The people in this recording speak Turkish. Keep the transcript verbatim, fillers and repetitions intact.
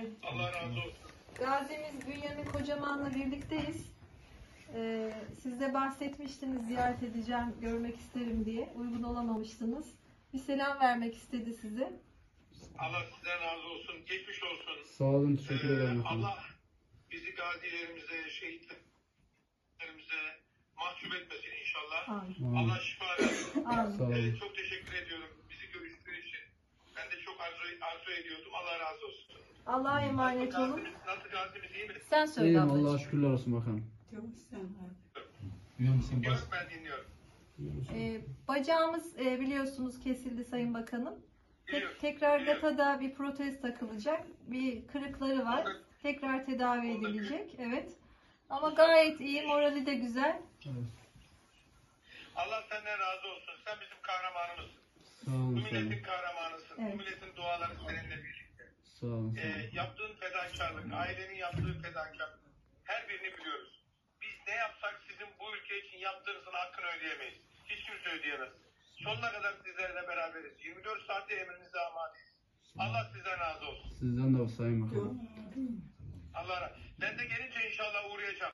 Evet. Allah razı olsun. Gazimiz Bünyamin Kocaman'la birlikteyiz. Ee, siz de bahsetmiştiniz, ziyaret edeceğim, görmek isterim diye. Uygun olamamıştınız. Bir selam vermek istedi size. Allah sizden razı olsun. Geçmiş olsun. Sağ olun, teşekkür Ee, ederim efendim. Allah bizi gazilerimize, şehitlerimize mahcup etmesin inşallah. Amin. Allah şifa versin. Amin. Sağ olun. Ee, çok teşekkür ediyorum bizi görüştüğü için. Ben de çok arzu, arzu ediyordum. Allah razı olsun. Allah'a emanet Nasıl olun. gazimiz, nasıl gazimiz iyi mi? Sen söyle İyiyim, ablacığım. Allah'a şükürler olsun bakalım. Yok ben dinliyorum. Ee, bacağımız e, biliyorsunuz kesildi Sayın Bakanım. Tek, Biliyorum, tekrar biliyorum. gatada bir protez takılacak. Bir kırıkları var. Tekrar tedavi edilecek. Evet. Ama gayet iyi. Morali de güzel. Evet. Allah senden razı olsun. Sen bizim kahramanımızsın. Sağ Bu olun, sağ milletin olun. kahramanısın. Evet. Bu milletin duaları seninle birlikte. Sağ olun, sağ Ee, olun. yaptığın fedakarlık, ailenin yaptığı fedakarlık her birini biliyoruz. Biz ne yapsak sizin bu ülke için yaptığınızın hakkını ödeyemeyiz. Hiç kimse ödeyemez. Sonuna kadar sizlerle beraberiz. yirmi dört saatte emrinize amadeyiz. Allah sizden razı olsun. Sizden de o Sayın Bakanım. Allah razı olsun. Ben de gelince inşallah uğrayacağım.